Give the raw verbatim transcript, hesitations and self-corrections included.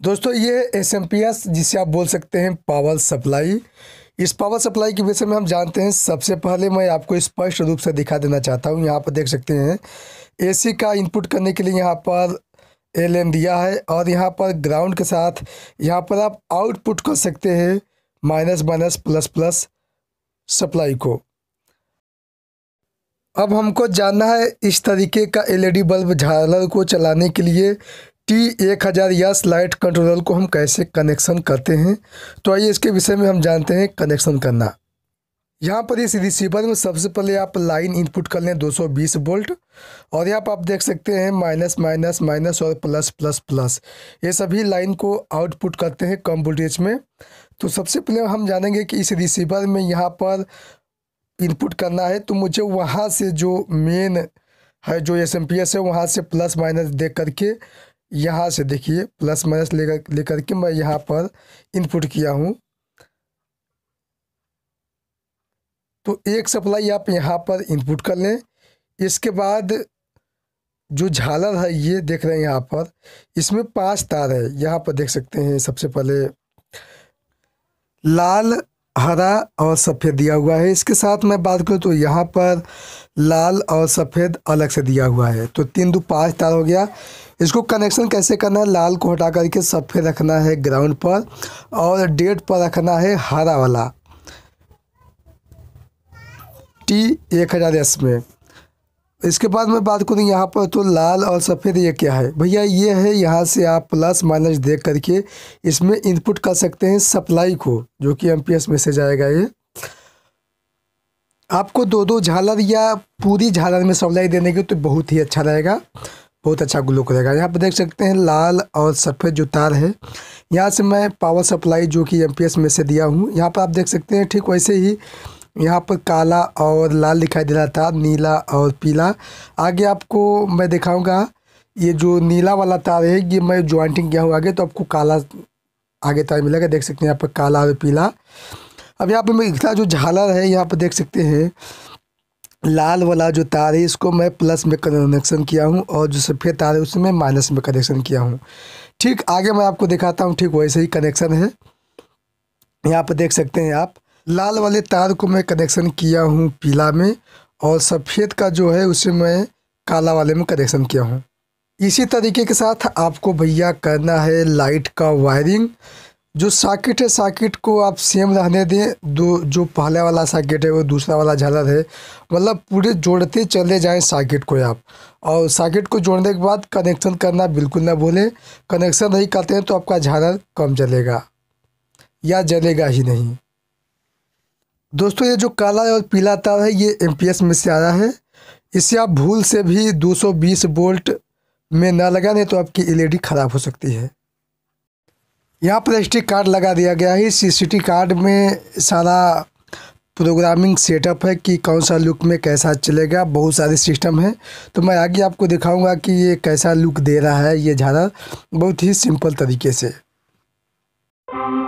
दोस्तों ये S M P S जिसे आप बोल सकते हैं पावर सप्लाई। इस पावर सप्लाई के विषय में हम जानते हैं। सबसे पहले मैं आपको स्पष्ट रूप से दिखा देना चाहता हूँ। यहाँ पर देख सकते हैं एसी का इनपुट करने के लिए यहाँ पर एल एन दिया है और यहाँ पर ग्राउंड के साथ यहाँ पर आप आउटपुट कर सकते हैं minus minus plus plus supply को। अब हमको जानना है इस तरीके का एल ई डी बल्ब झालर को चलाने के लिए टी एक हज़ार यस लाइट कंट्रोलर को हम कैसे कनेक्शन करते हैं। तो आइए इसके विषय में हम जानते हैं कनेक्शन करना। यहाँ पर इस रिसीवर में सबसे पहले आप लाइन इनपुट कर लें दो सौ बीस वोल्ट और यहाँ पर आप देख सकते हैं माइनस माइनस माइनस और प्लस प्लस प्लस ये सभी लाइन को आउटपुट करते हैं कम वोल्टेज में। तो सबसे पहले हम जानेंगे कि इस रिसीवर में यहाँ पर इनपुट करना है तो मुझे वहाँ से जो मेन है जो एस एम पी एस है वहाँ से प्लस माइनस दे करके यहाँ से देखिए प्लस माइनस लेकर लेकर के मैं यहाँ पर इनपुट किया हूँ। तो एक सप्लाई आप यहाँ पर इनपुट कर लें। इसके बाद जो झालर है ये देख रहे हैं यहाँ पर इसमें पांच तार है। यहाँ पर देख सकते हैं सबसे पहले लाल हरा और सफ़ेद दिया हुआ है। इसके साथ मैं बात करूँ तो यहाँ पर लाल और सफ़ेद अलग से दिया हुआ है। तो तीन दो पाँच तार हो गया। इसको कनेक्शन कैसे करना है, लाल को हटा करके सफ़ेद रखना है ग्राउंड पर और डेट पर रखना है हरा वाला टी एक हज़ार एस में। इसके बाद मैं बात करूँ यहाँ पर तो लाल और सफ़ेद ये क्या है भैया, ये है यहाँ से आप प्लस माइनस देख करके इसमें इनपुट कर सकते हैं सप्लाई को जो कि एमपीएस मैसेज आएगा। ये आपको दो दो झालर या पूरी झालर में सप्लाई देने की तो बहुत ही अच्छा रहेगा, बहुत अच्छा ग्लो करेगा। यहाँ पर देख सकते हैं लाल और सफ़ेद जो तार है यहाँ से मैं पावर सप्लाई जो कि एमपीएस में से दिया हूँ। यहाँ पर आप देख सकते हैं ठीक वैसे ही यहाँ पर काला और लाल दिखाई दे रहा था, नीला और पीला। आगे आपको मैं दिखाऊंगा ये जो नीला वाला तार है ये मैं ज्वाइंटिंग किया हूँ आगे, तो आपको काला आगे तार मिलेगा। देख सकते हैं यहाँ पर काला और पीला। अब यहाँ पर मैं जो झालर है यहाँ पर देख सकते हैं लाल वाला जो तार है इसको मैं प्लस में कनेक्शन किया हूँ और जो सफ़ेद तार है उसमें माइनस में कनेक्शन किया हूँ। ठीक आगे मैं आपको दिखाता हूँ, ठीक वैसे ही कनेक्शन है। यहाँ पर देख सकते हैं आप लाल वाले तार को मैं कनेक्शन किया हूँ पीला में और सफ़ेद का जो है उसे मैं काला वाले में कनेक्शन किया हूँ। इसी तरीके के साथ आपको भैया करना है लाइट का वायरिंग। जो सॉकेट है सॉकेट को आप सेम रहने दें, दो जो पहले वाला सॉकेट है वो दूसरा वाला झालर है, मतलब पूरे जोड़ते चले जाएं सॉकेट को आप। और सॉकेट को जोड़ने के बाद कनेक्शन करना बिल्कुल ना भूलें। कनेक्शन नहीं करते हैं तो आपका झालर कम जलेगा या जलेगा ही नहीं। दोस्तों ये जो काला और पीला तार है ये एमपीएस में से आया है। इससे आप भूल से भी दो सौ बीस वोल्ट में ना लगाने तो आपकी एलईडी ख़राब हो सकती है। यहाँ पर एसडी कार्ड लगा दिया गया है। इस एसडी कार्ड में सारा प्रोग्रामिंग सेटअप है कि कौन सा लुक में कैसा चलेगा, बहुत सारे सिस्टम है। तो मैं आगे आपको दिखाऊंगा कि ये कैसा लुक दे रहा है ये झालर बहुत ही सिंपल तरीके से।